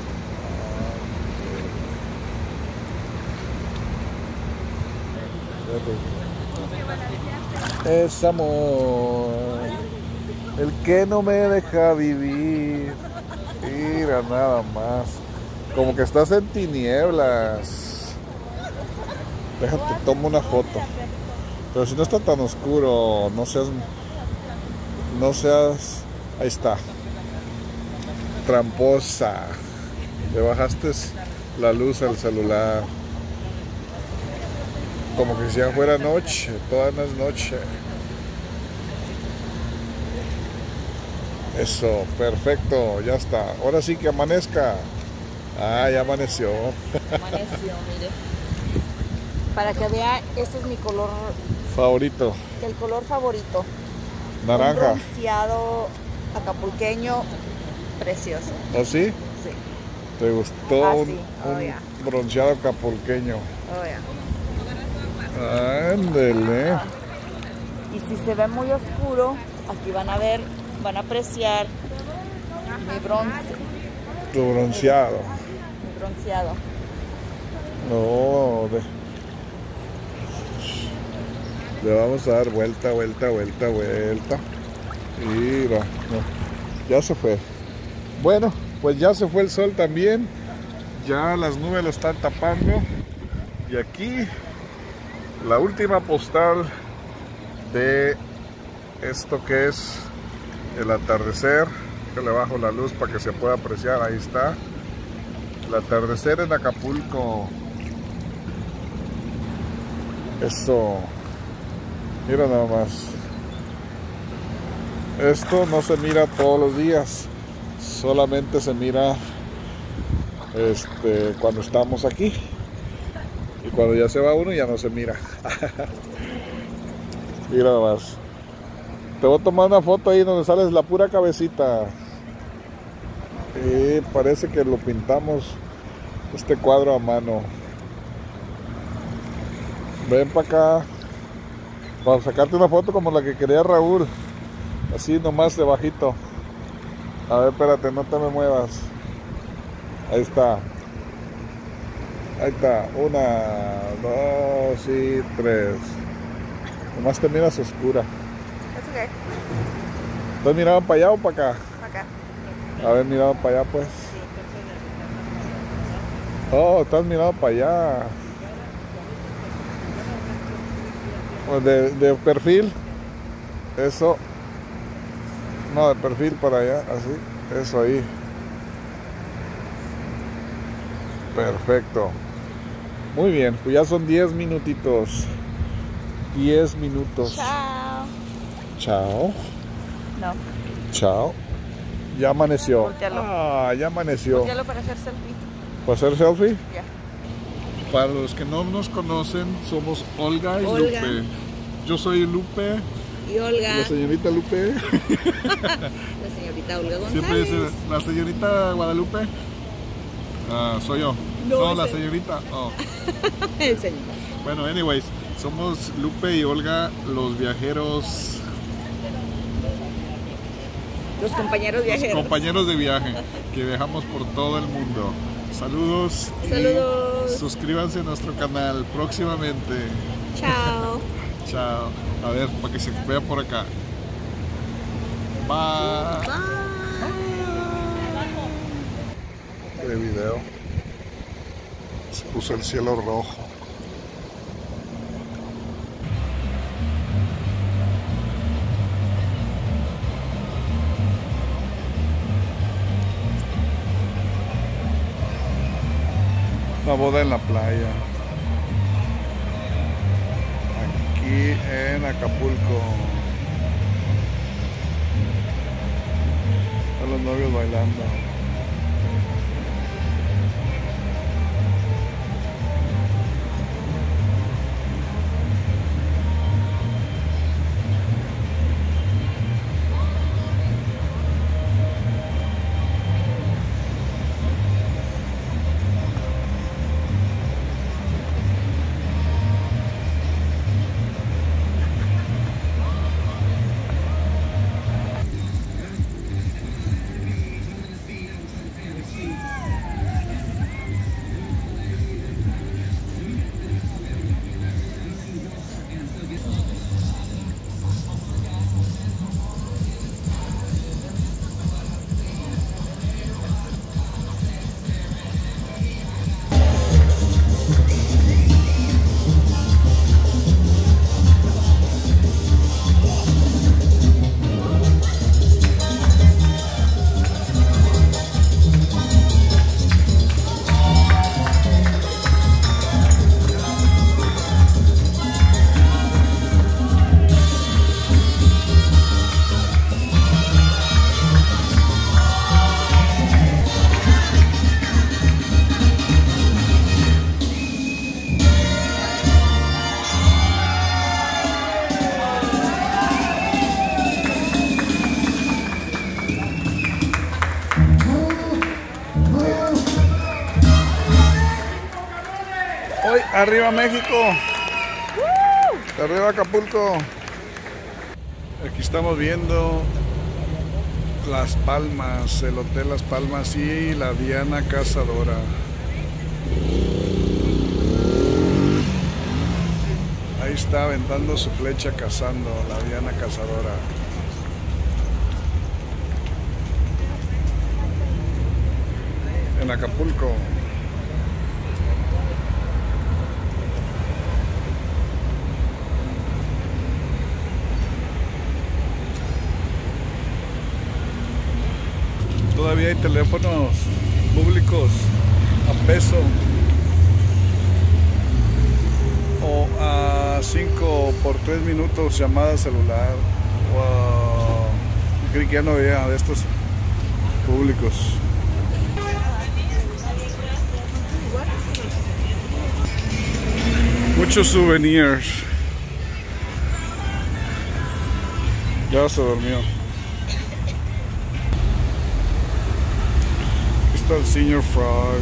Es amor, el que no me deja vivir. Mira, nada más. Como que estás en tinieblas. Déjate, tomo una foto. Pero si no está tan oscuro, no seas... No seas... Ahí está. Tramposa. Le bajaste la luz al celular. Como que si ya fuera noche, toda la noche. Eso, perfecto, ya está. Ahora sí que amanezca. Ah, ya amaneció. Amaneció, mire. Para que vea, este es mi color, Favorito, el color favorito. naranja. Un bronceado acapulqueño precioso. ¿Así? Sí. ¿Te gustó Ah, un, sí. Oh, un yeah. bronceado acapulqueño? Oh, yeah. Ándele. Y si se ve muy oscuro, aquí van a ver, van a apreciar mi bronce, Tu bronceado. mi bronceado. No, de- le vamos a dar vuelta, vuelta, vuelta, vuelta. Mira, no, ya se fue. Bueno, pues ya se fue el sol también. Ya las nubes lo están tapando. Y aquí la última postal de esto que es el atardecer. Que le bajo la luz para que se pueda apreciar. Ahí está. El atardecer en Acapulco. Eso. Mira nada más. Esto no se mira todos los días. Solamente se mira este, cuando estamos aquí. Y cuando ya se va uno ya no se mira. Mira nada más. Te voy a tomar una foto ahí donde sales la pura cabecita. Y parece que lo pintamos este cuadro a mano. Ven para acá. Para sacarte una foto como la que quería Raúl. Así nomás de bajito. A ver, espérate, no te me muevas. Ahí está. Ahí está. Una, dos y tres. Nomás te miras oscura. Es ok. ¿Estás mirando para allá o para acá? Acá. A ver, mirando para allá pues. Oh, estás mirando para allá. De, de perfil. Eso. No, de perfil para allá. Así. Eso ahí. Perfecto. Muy bien. Pues ya son diez minutitos. diez minutos. Chao. Chao. No, Chao. Ya amaneció. Voltealo. Ah, ya amaneció. voltealo para hacer selfie. ¿Para hacer selfie? Ya. Para los que no nos conocen, somos Olga y Olga. Lupe. Yo soy Lupe, Y Olga, la señorita Lupe. la señorita Olga González. Siempre dice, la señorita Guadalupe. Ah, soy yo. No, No, es la él. señorita. Oh. El señor. Bueno, anyways, somos Lupe y Olga, los viajeros, Los compañeros los viajeros. compañeros de viaje que viajamos por todo el mundo. Saludos. y Saludos. suscríbanse a nuestro canal próximamente. Chao. Chao. A ver, para que se vea por acá. Bye. De video. Se puso el cielo rojo. Una boda en la playa. Aquí en Acapulco. Están los novios bailando. Arriba México. Arriba Acapulco. Aquí estamos viendo Las Palmas, el Hotel Las Palmas y la Diana Cazadora. Ahí está aventando su flecha cazando la Diana Cazadora. En Acapulco. Todavía hay teléfonos públicos a peso o a cinco por tres minutos llamada celular. Wow. Creí que ya no había de estos públicos. Muchos souvenirs. Ya se durmió. Aquí está el Señor Frog.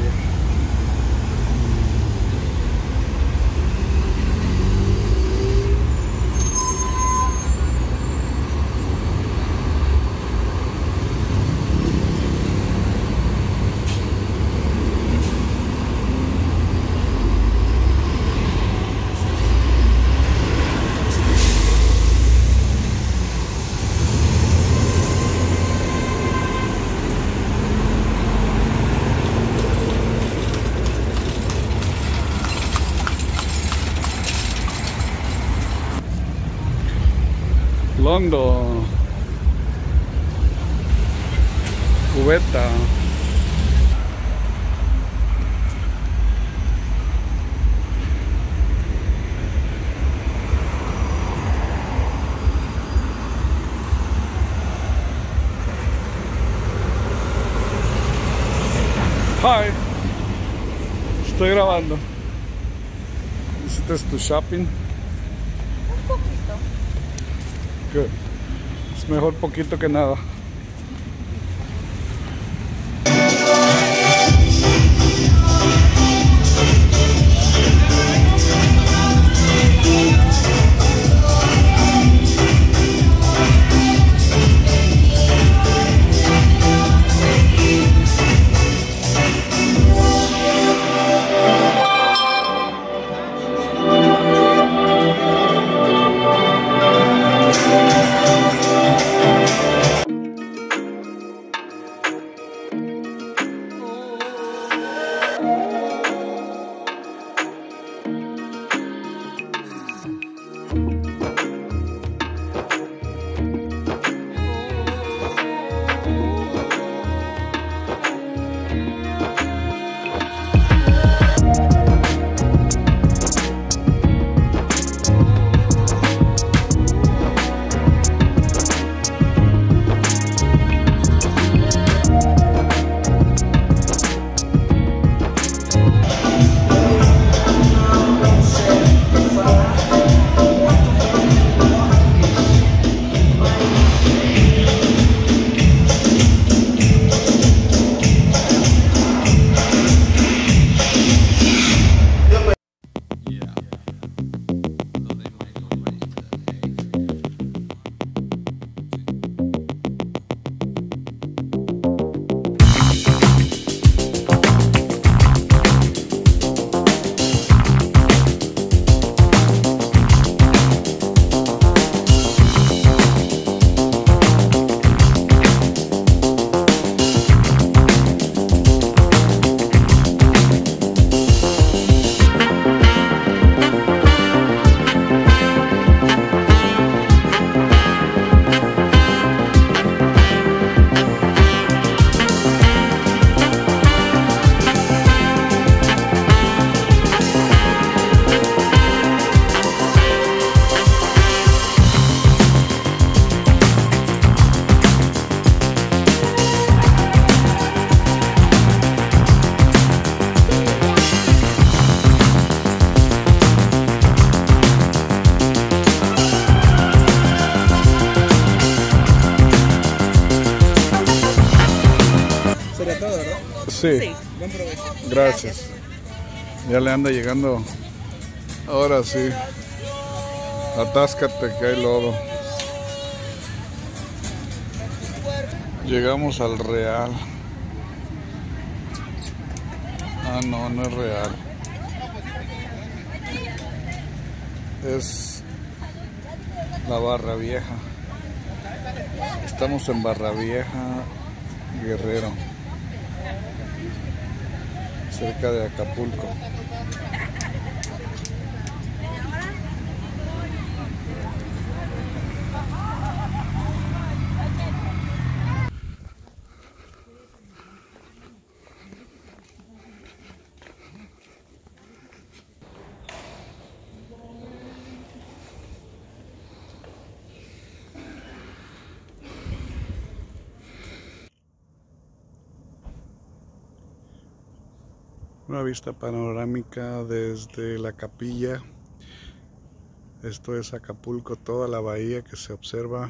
Londo, cubeta, hi, estoy grabando. ¿Hiciste tu shopping? Good. Es mejor poquito que nada. Sí. Sí. Gracias. Ya le anda llegando Ahora sí. Atáscate que hay lodo. Llegamos al Real. Ah, no, no es Real. Es la Barra Vieja. Estamos en Barra Vieja, Guerrero, cerca de Acapulco. Una vista panorámica desde la capilla. Esto es Acapulco, toda la bahía que se observa.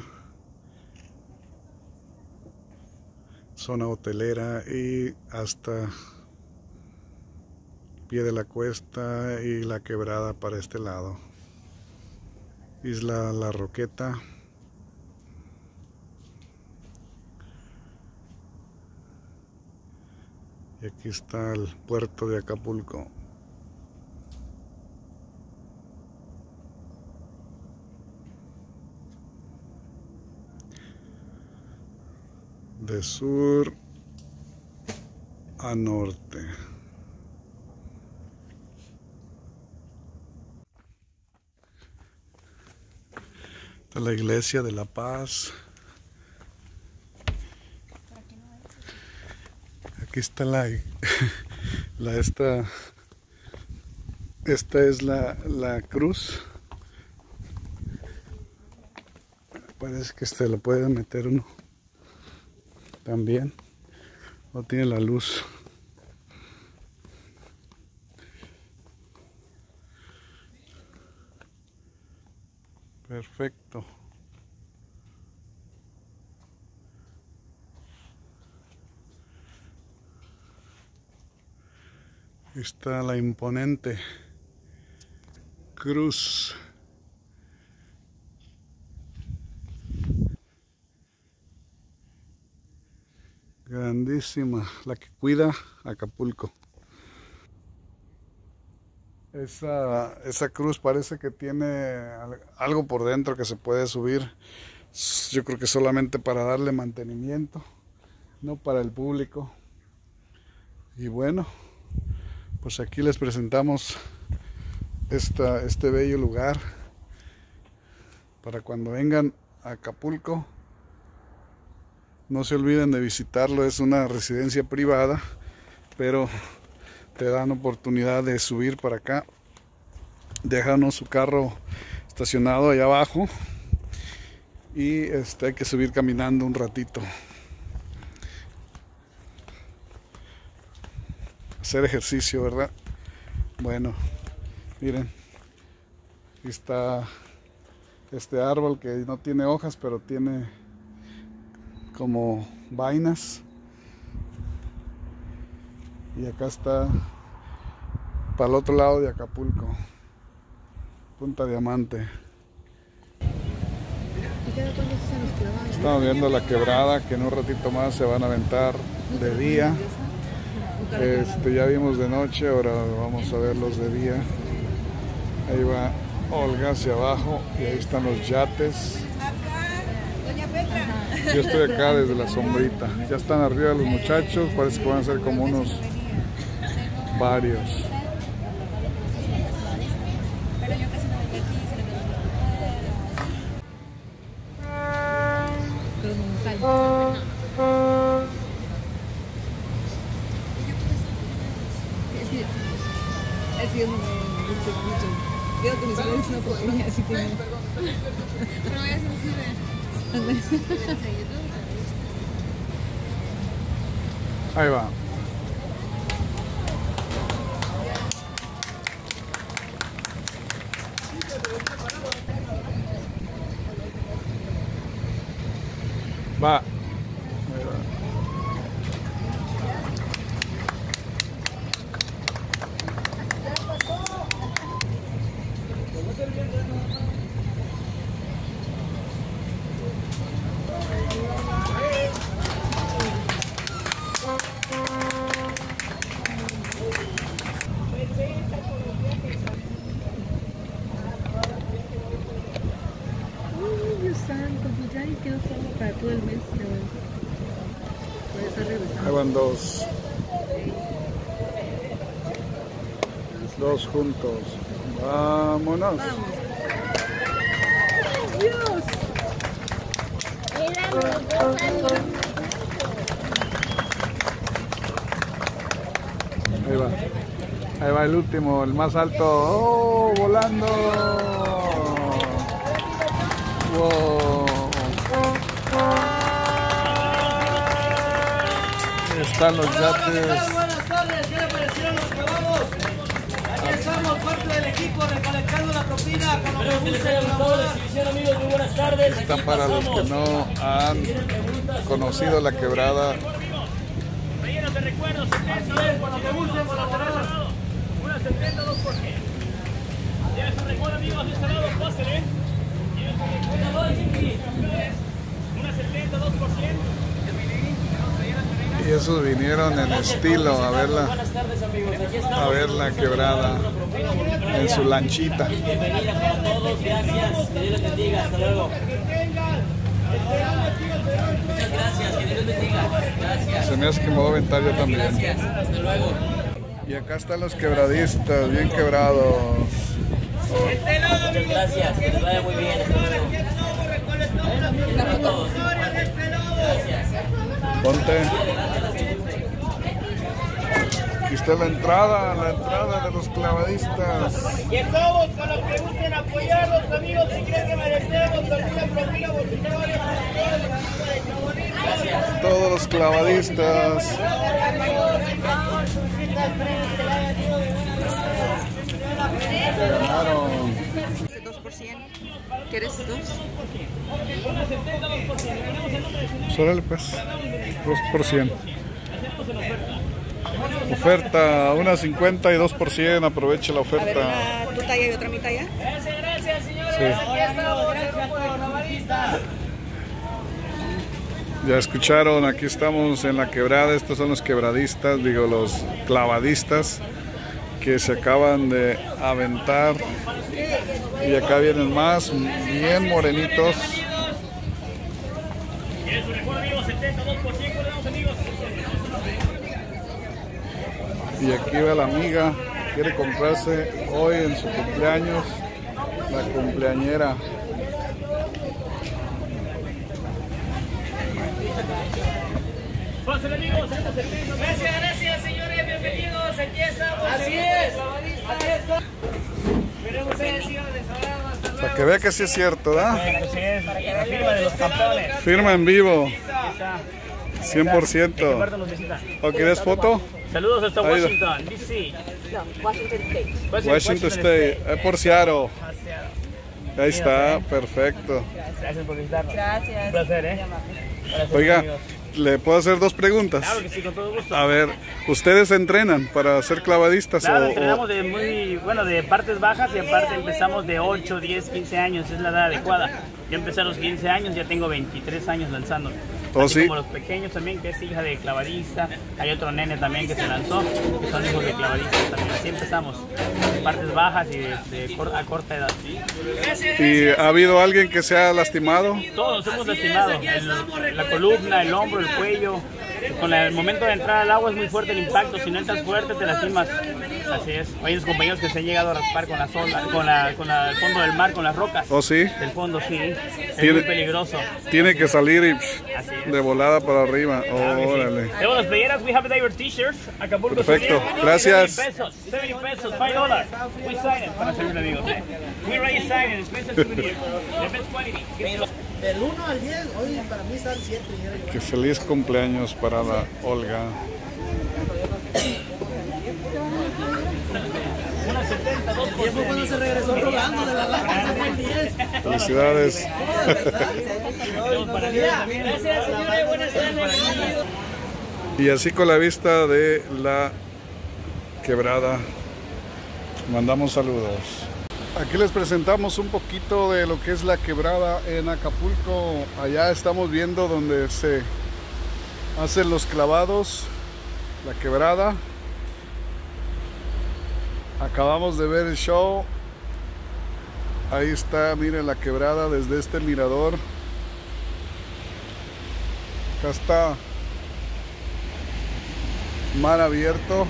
Zona hotelera y hasta Pie de la Cuesta y la Quebrada para este lado. Isla La Roqueta. Y aquí está el puerto de Acapulco. De sur a norte. Está la iglesia de La Paz. Aquí está la, la esta, esta es la, la cruz. Parece que se lo puede meter uno también. No tiene la luz. Perfecto. Está la imponente cruz. Grandísima, la que cuida Acapulco. Esa, esa cruz parece que tiene algo por dentro que se puede subir. Yo creo que solamente para darle mantenimiento, no para el público. Y bueno, pues aquí les presentamos esta, este bello lugar para cuando vengan a Acapulco. No se olviden de visitarlo, es una residencia privada, pero te dan oportunidad de subir para acá. Déjanos su carro estacionado allá abajo y este, hay que subir caminando un ratito. Hacer ejercicio, ¿verdad? Bueno, miren, aquí está este árbol que no tiene hojas, pero tiene como vainas. Y acá está para el otro lado de Acapulco, Punta Diamante. Estamos viendo la quebrada que en un ratito más se van a aventar de día. Este, ya vimos de noche, ahora vamos a verlos de día. Ahí va Olga hacia abajo y ahí están los yates. Yo estoy acá desde la sombrita. Ya están arriba los muchachos, parece que van a ser como unos varios. Es que yo no me gusta mucho. Creo que mi celular es una porquería, así que no. Pero voy a hacer Ahí va. Va. Ahí va. Iban dos. Dos juntos. Vámonos. Dios. Ahí va. Ahí va el último, el más alto. ¡Oh! Volando. Wow. Ahí están los yates. Buenas tardes, ¿qué le parecieron los clavados? Aquí estamos, parte del equipo, recolectando la propina con lo que guste el amor. Amigos, muy buenas tardes. Están para los que no han conocido la quebrada. Rellenos de recuerdos, setenta, con lo que guste colaborar. Una setenta, dos por ciento. Ya se recuerda, amigos, de este lado, pásenle. Una setenta, dos por ciento. Y esos vinieron en estilo a verla, a ver la quebrada en su lanchita. Bienvenida para todos, gracias, que Dios les bendiga, hasta luego. Muchas gracias, que Dios les bendiga, gracias. Se me hace que me voy a aventar yo también. Gracias, hasta luego. Y acá están los quebradistas, bien quebrados. Muchas gracias, que les vaya muy bien, hasta luego. Para todos. Gracias. Ponte. Aquí está la entrada, la entrada de los clavadistas. Y estamos con los que gusten apoyarlos, amigos, si creen que merecemos alguna propina, gracias. Todos los clavadistas. Se ganaron. dos por ciento. ¿Quieres dos? Órale pues, dos por ciento. Oferta, una cincuenta y dos por ciento, aproveche la A ver, oferta. una tu talla y otra mi talla. Gracias, gracias, señores. Sí. Aquí estamos, gracias por los clavadistas. Ya escucharon, aquí estamos en la quebrada, estos son los quebradistas, digo los clavadistas que se acaban de aventar. Y acá vienen más, bien morenitos. ¿Quieres un recuerdo, amigos? setenta, dos por ciento, le damos, amigos. Y aquí va la amiga, quiere comprarse hoy en su cumpleaños, la cumpleañera. Pásenle, amigos, gracias, gracias, señores, bienvenidos, aquí estamos. Así es, aquí estamos. Queremos ser, señores, Para que vea que sí es cierto, ¿verdad? Así es, para que la firma de los campeones. Firma en vivo, Aquí está. cien por ciento. Eduardo nos visita. ¿O quieres foto? Saludos hasta Ahí va. Washington, D C. No, Washington State. Washington State, es por Seattle. Hacia- Ahí está, perfecto. Gracias por visitarnos. Gracias. Un placer, ¿eh? Gracias, Oiga, amigos. ¿le puedo hacer dos preguntas? Claro que sí, con todo gusto. A ver, ¿ustedes entrenan para ser clavadistas? Claro, o, entrenamos de muy, bueno, de partes bajas y aparte empezamos de ocho, diez, quince años, es la edad adecuada. Yo empecé a los quince años, ya tengo veintitrés años lanzando. ¿Oh, Así sí? como los pequeños también, que es hija de clavadista. Hay otro nene también que se lanzó, que son hijos de clavadistas también. Así empezamos, de partes bajas y de, de cor- a corta edad. ¿Y ha habido alguien que se ha lastimado? Todos hemos lastimado, el- la columna, el hombro, el cuello. Con la- el momento de entrar al agua es muy fuerte el impacto, si no entras fuerte te lastimas. Así es. Hay unos compañeros que se han llegado a raspar con la sola, con la, con la- el fondo del mar, con las rocas. ¿Oh, sí? Del fondo, sí. Es Tiene- muy peligroso. Tiene que salir y psh, Así es. de volada para arriba. Claro que sí. Órale. Tenemos las playeras, we have diver t-shirts, Acapulco. Perfecto, Solidaridad. gracias. setenta pesos, setenta pesos, cinco dólares. We sign it para servir amigos, eh. We already signed it, special souvenir. The best quality. Del uno al diez, hoy para mí está el siete. Que feliz cumpleaños para la Olga. Una setenta, dos por Fue cuando se regresó rolando de la lata, fue el diez. Felicidades. Gracias, señores, buenas tardes. Y así con la vista de la quebrada, mandamos saludos. Aquí les presentamos un poquito de lo que es la quebrada en Acapulco. Allá estamos viendo donde se hacen los clavados, la quebrada. Acabamos de ver el show. Ahí está, miren la quebrada desde este mirador. Acá está. mar abierto.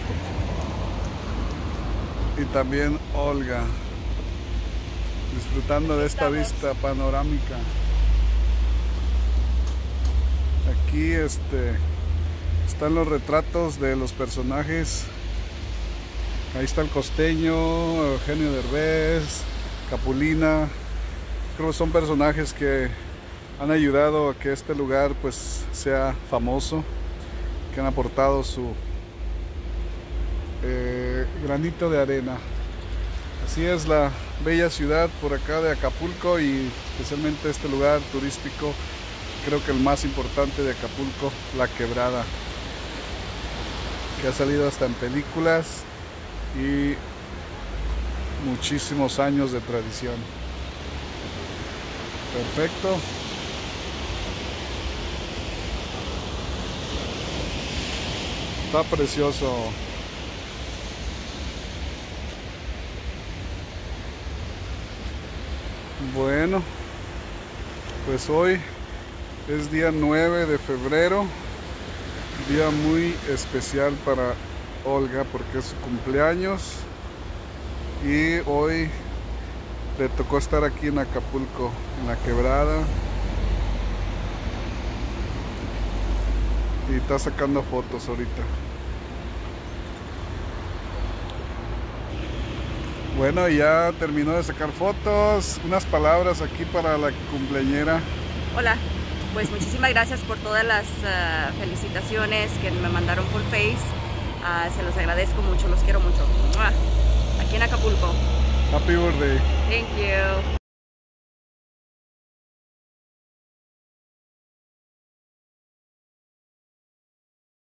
Y también Olga, disfrutando de esta vista panorámica. Aquí este, están los retratos de los personajes. Ahí está el Costeño, Eugenio Derbez, Capulina. Creo que son personajes que han ayudado a que este lugar pues sea famoso, que han aportado su eh, granito de arena. Así es la bella ciudad por acá de Acapulco, y especialmente este lugar turístico, creo que el más importante de Acapulco, La Quebrada, que ha salido hasta en películas y muchísimos años de tradición. Perfecto. Está precioso. Bueno, pues hoy es día nueve de febrero, día muy especial para Olga porque es su cumpleaños, y hoy le tocó estar aquí en Acapulco, en La Quebrada, y está sacando fotos ahorita. Bueno, ya terminó de sacar fotos. Unas palabras aquí para la cumpleañera. Hola, pues muchísimas gracias por todas las uh, felicitaciones que me mandaron por Face. Uh, se los agradezco mucho, los quiero mucho. ¡Mua! Aquí en Acapulco. Happy birthday. Thank you.